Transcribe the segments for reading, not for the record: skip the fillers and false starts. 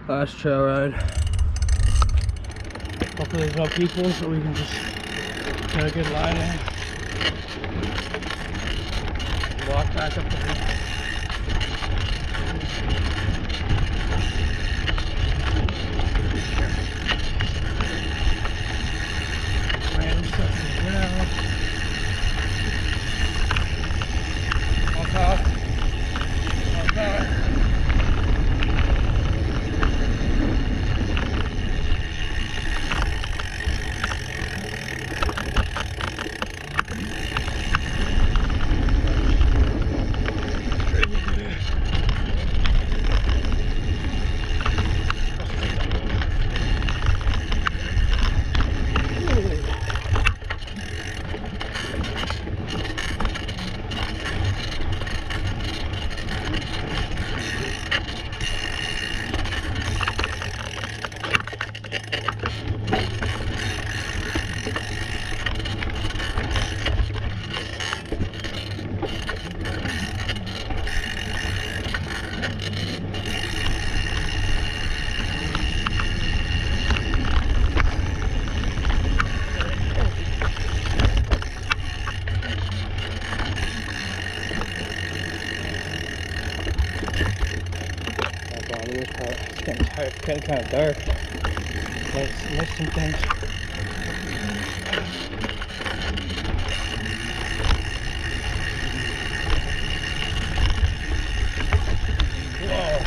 Last trail ride. Hopefully there's no people so we can just get a good line in. Walk back up the hill. Random stuff in the ground. On top. On top. It's getting kind of dark. Let's miss some things. Whoa.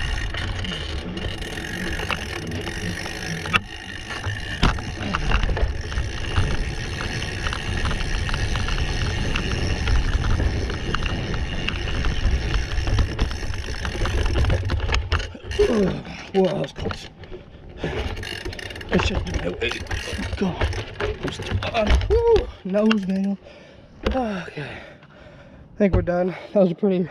Whoa, that was close. It should be my way. Oh God. I'm still on. Woo! Nose manual. Okay. I think we're done. That was a pretty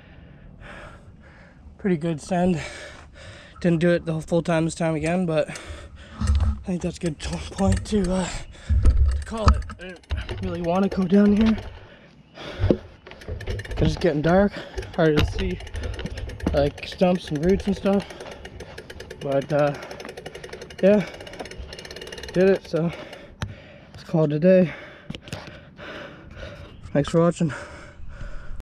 good send. Didn't do it the whole full time this time again, but I think that's a good point to call it. I didn't really want to go down here because it's getting dark, hard to see like stumps and roots and stuff. But yeah, did it. So let's call it a day. Thanks for watching.